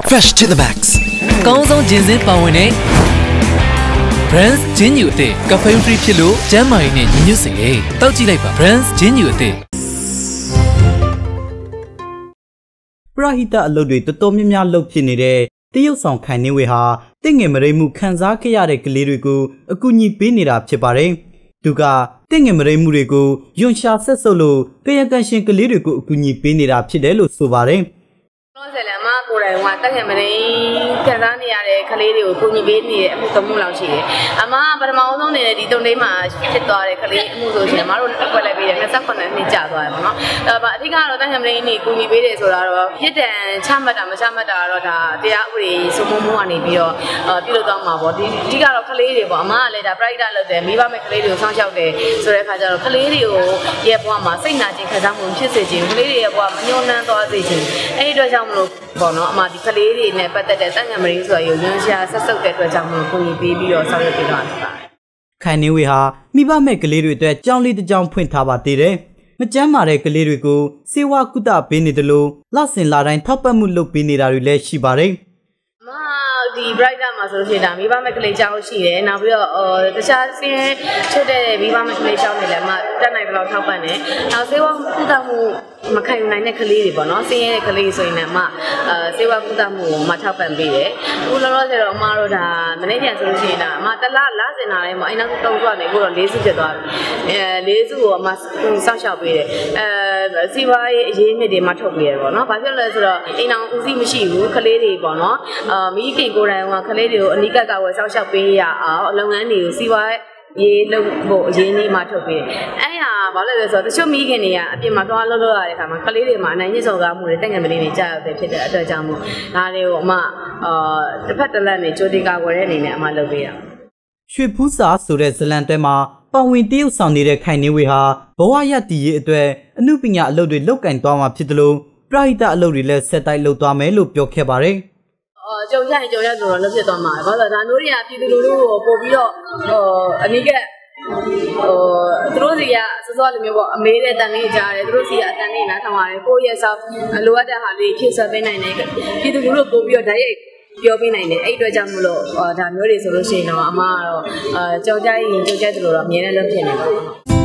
Fresh to the max. 高中健身房ဝင်နေ Brands ဂျင်းညူအသစ် caffeine free ဖြစ်လို့ကျန်းမာရေးနဲ့ညီညွတ်စေတယ်။တောက်ကြည့်လိုက်ပါ Brands ဂျင်းညူအသစ်ပရဟိတအလုပ်တွေတော်တော်များများလုပ်ဖြစ်နေတဲ့တရုတ်ဆောင်ခိုင်နေဝေဟာတင့်ငယ်မရိမှုခံစားခဲ့ရတဲ့ကလေးတွေကိုအကူအညီပေးနေတာဖြစ်ပါတယ်။သူကတင့်ငယ်မရိမှုတွေကိုယွန်ရှာဆက်ဆုပ်လို့ကရကန်ရှင်ကလေးတွေကိုအကူအညီပေးနေတာဖြစ်တယ်လို့ဆိုပါတယ်။တော့ဆက်လည်းအမကိုယ်တိုင်ကတက်ငယ်မနေခံစားနေရတဲ့ကလေးတွေကိုကိုညီပေးနေတဲ့အမှုတမှုလောက်ရှိတယ်။အမပထမဆုံးနေတဲ့ဒီတုံးလေးမှာဖြစ်သွားတဲ့ကလေးအမှုဆိုရှင်အမတို့အကွက်လိုက်ပြီး28နှစ်ကြာသွားတယ်ပေါ့နော်။အဓိကတော့တက်ငယ်မနေနေကိုညီပေးတယ်ဆိုတာတော့ပြစ်ဒဏ်ချမှတ်တာမချမှတ်တာတော့ဒါတရားဥပဒေစိုးမိုးမှုကနေပြီးတော့ပြုလုပ်သွားမှာပေါ့ဒီအဓိကတော့ကလေးတွေပေါ့အမကလည်းဒါ private လုပ်တယ်မိဘမဲ့ကလေးတွေကိုစောင့်ရှောက်တယ်ဆိုတဲ့အခါကျတော့ကလေးတွေကိုရဲ့ဘဝမှာစိတ်နာခြင်းခံစားမှုဖြစ်စေခြင်းကလေးတွေရဲ့ဘဝမညှို့နှမ်းသွားစေခြင်းအဲ့ဒီအတွက်ကြောင့်မလို့ပေါ့နော်အမဒီကလေးတွေနဲ့ပတ်သက်တဲ့တန်ငယ်မရင်းဆိုရရုံရှာဆက်စုပ်တဲ့အတွက်ကြောင့်မလို့ကိုကြီးပေးပြီးတော့ဆောင်ရွက်ပေးတော့တာပါခိုင်နေဝေဟာမိဘမဲ့ကလေးတွေအတွက်ကြောင်းလေးတစ်ကြောင်းဖွင့်ထားပါသေးတယ်မကျန်းမာတဲ့ကလေးတွေကိုစေဝါကုသပေးနေတယ်လို့လဆင်လာတိုင်းထောက်ပံ့မှုလုပ်ပေးနေတာတွေလည်းရှိပါတယ်ဒီ brighter မှာဆိုလို့ရှိရင်ဒါမိဘမဲ့ကလေးကြောင်းရှိတယ်နောက်ပြီးတော့တခြားစင်းချုပ်တဲ့မိဘမဲ့ကလေးကြောင်းတွေလည်းအမတက်နိုင်ဘယ်လောက်ထောက်ပံ့တယ်နောက်ဆေးဝါးကုသမှုမခံနိုင်တဲ့ကလေးတွေပေါ့နော်စင်းရဲတဲ့ကလေးဆိုရင်လည်းအမဆေးဝါးကုသမှုကိုမထောက်ပံ့ပေးတယ်အခုလောလောဆယ်တော့အမတို့ဒါမနေ့ပြန်ဆိုလို့ရှိရင်ဒါအမတလားလစင်လာတိုင်းမှာအိမ်နောက်တုံးသွားနေကိုတော့၄စုဖြစ်သွားပြီ၄စုကိုအမစောင့်ရှောက်ပေးတယ်စီဝါရေးအရေးမြစ်တွေမှထုတ်ပေးရပေါ့နော်ဘာဖြစ်လဲဆိုတော့အိမ်အောင်ဦးစီးမရှိဘူးကလေးတွေပေါ့နော်မိခင်ကိုယ်တိုင်ကကလေးတွေကိုအနိကကဝယ်စောင့်ရှောက်ပေးရအောင်လုပ်ငန်းတွေကိုစီဝါရေးလုပ်ဖို့အရေးကြီးမှထုတ်ပေးတယ်အဲ့ဟာဘာလို့လဲဆိုတော့တချို့မိခင်တွေကအပြင်မှာသွားလှုပ်ရတဲ့အခါမှာကလေးတွေမှာအနိုင်ညစ်စော်ကားမှုတွေတက်ငယ်မလေးတွေကြားရတယ်ဖြစ်တဲ့အတွက်ကြောင့်မို့ဒါတွေကိုအမတစ်ဖက်တစ်လက်နဲ့ကြိုတင်ကာကွယ်တဲ့အနေနဲ့အမလုပ်ပေးရရွှေဖူးစာဆိုတဲ့ဇလံတွဲမှာပဝင်တရုတ်ဆောင်နေတဲ့ခိုင်နေဝေဟာဘဝရတည်ရေးအတွက်အမှုပညာအလုပ်တွေလုပ်ကင်သွားမှာဖြစ်တယ်လို့ပရိသတ်အလုပ်တွေလည်းဆက်တိုက်လုပ်သွားမယ်လို့ပြောခဲ့ပါတယ်ကြုံရရင်ကြုံရဆိုတော့လုပ်ဖြစ်သွားမှာဘာလို့လဲဒါမျိုးတွေကပြည်သူလူထုကိုပို့ပြီးတော့အနိကသူတို့စီကစောစောလိုမျိုးပေါ့အမေးတဲ့တန်လေးကြားတယ်သူတို့စီကအတန်လေးနားထောင်ရတယ်ကိုယ့်ရဲ့ဆောက်လိုအပ်တဲ့ဟာလေးဖြည့်ဆွဲပေးနိုင်တယ်ပြည်သူလူထုပို့ပြီးတော့ဓာတ်ရိုက်ပြောပေးနိုင်တယ်အဲ့အတွက်ကြောင့်မလို့ဒါမျိုးတွေဆိုလို့ရှိရင်တော့အမကတော့ကြောက်ကြရင်ကြောက်ကြတယ်လို့တော့အမြဲတမ်းလုပ်ဖြစ်နေပါဘူး